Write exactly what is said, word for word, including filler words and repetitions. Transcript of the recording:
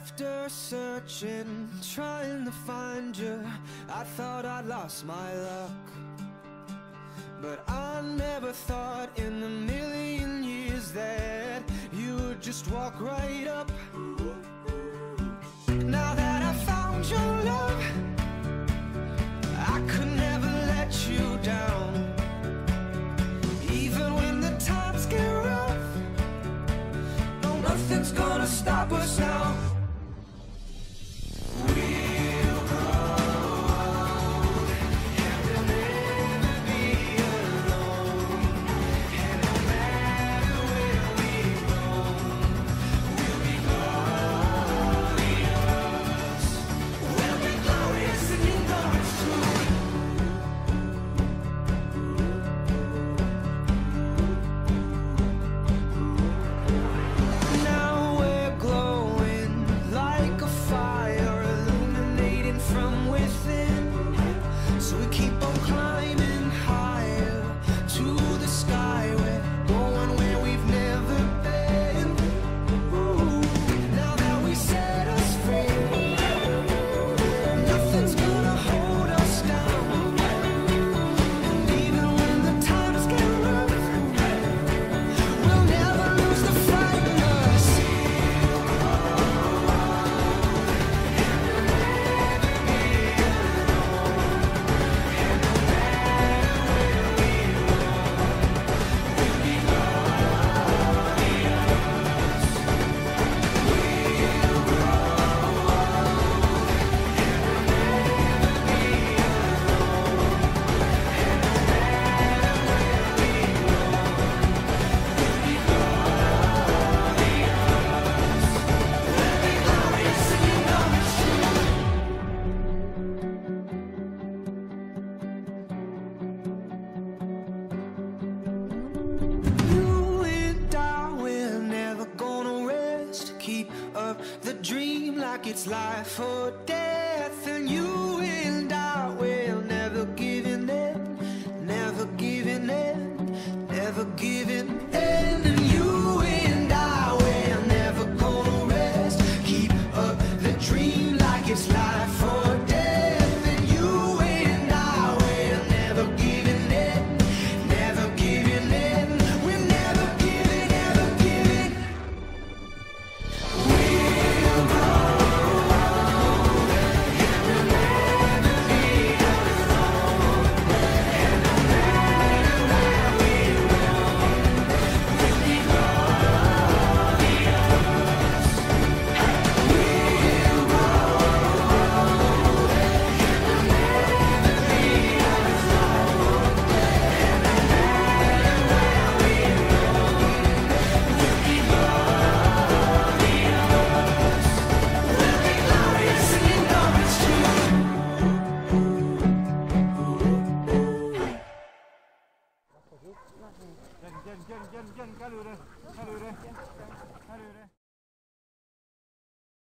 After searching, trying to find you, I thought I'd lost my luck. But I never thought in a million years that you would just walk right up. Now that I found your love, I could never let you down. Even when the times get rough, no, nothing's gonna stop us now. Keep up the dream like it's life or death.